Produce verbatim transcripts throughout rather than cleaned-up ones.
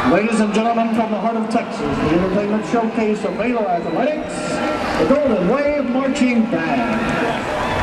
Ladies and gentlemen, from the heart of Texas, the entertainment showcase of Baylor Athletics, the Golden Wave Marching Band.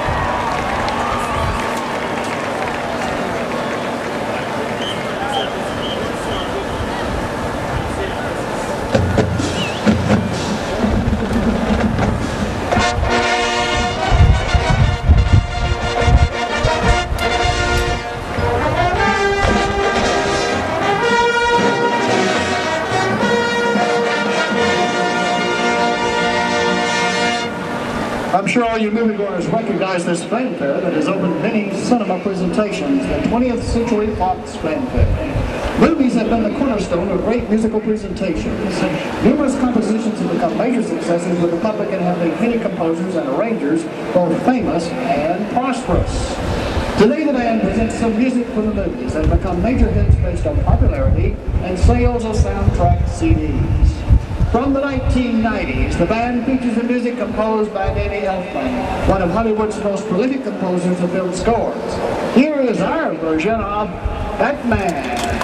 I'm sure all you moviegoers recognize this fanfare that has opened many cinema presentations, the twentieth Century Fox fanfare. Movies have been the cornerstone of great musical presentations. Numerous compositions have become major successes with the public and have made many composers and arrangers both famous and prosperous. Today the band presents some music from the movies that have become major hits based on popularity and sales of soundtrack C Ds. From the nineteen nineties, the band features the music composed by Danny Elfman, one of Hollywood's most prolific composers of film scores. Here is our version of Batman.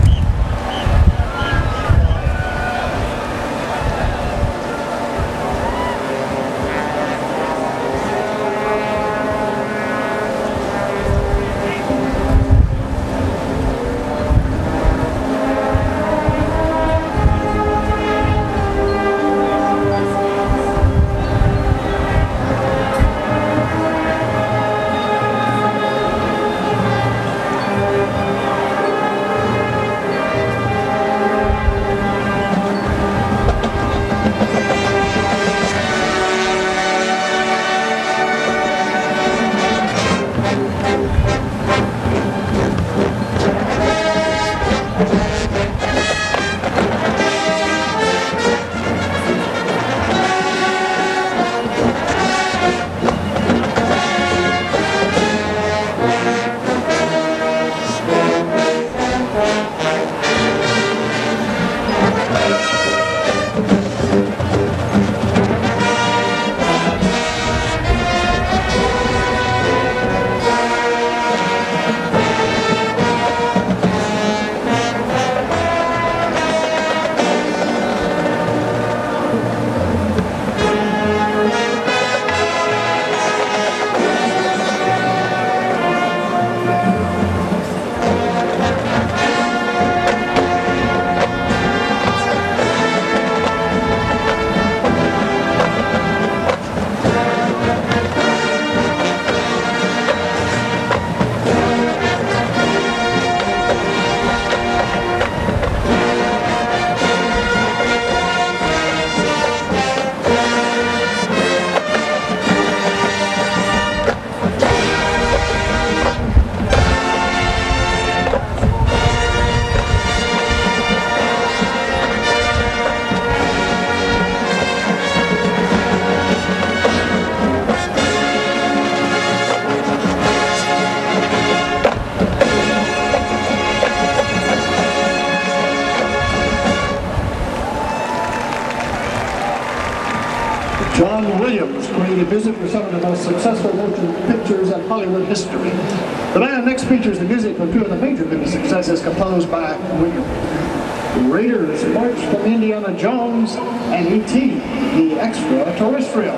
John Williams created music for some of the most successful motion pictures in Hollywood history. The band next features the music for two of the major movie successes composed by Williams. Raiders March from Indiana Jones and E T the Extraterrestrial.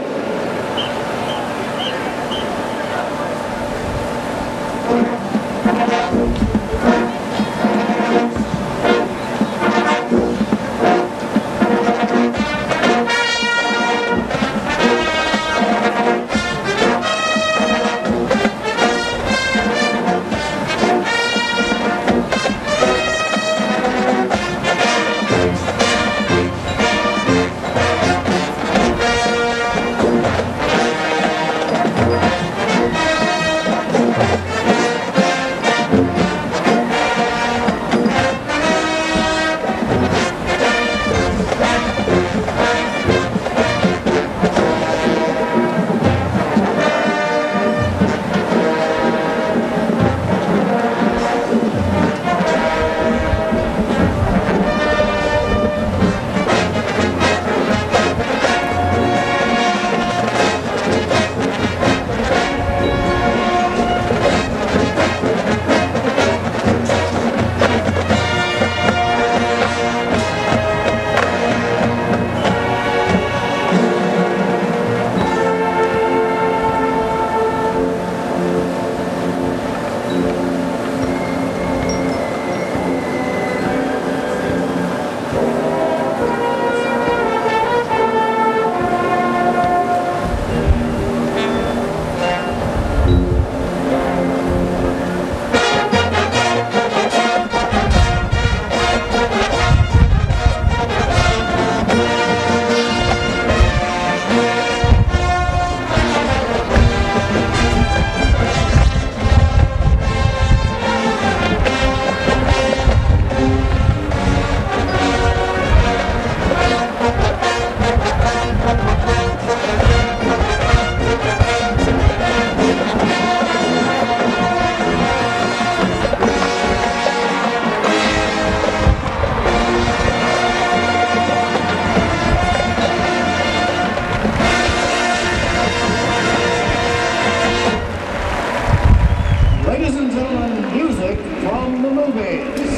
music from the movies.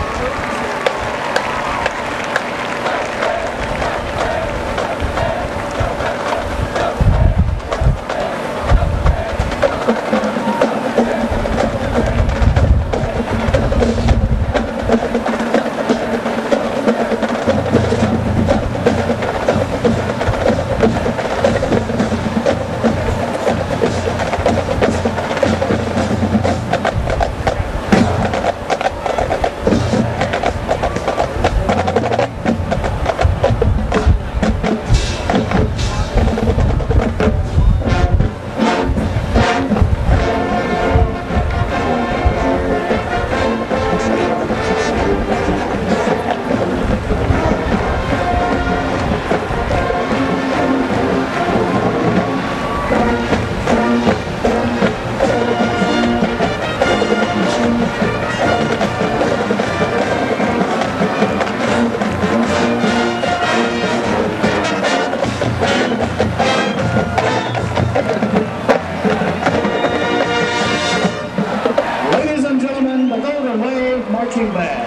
The Golden Wave Marching Band.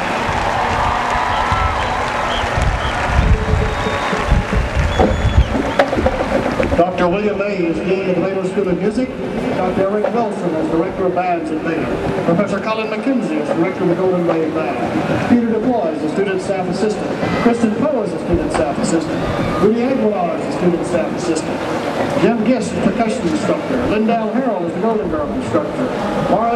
Doctor William May is Dean of the Baylor School of Music. Doctor Eric Wilson is Director of Bands at Baylor. Professor Colin McKenzie is Director of the Golden Wave Band. Peter DuBois is a Student Staff Assistant. Kristen Poe is a Student Staff Assistant. Rudy Aguilar is a Student Staff Assistant. Jim Giss is Percussion Instructor. Lindell Harrell is the Golden Girl Instructor. Mara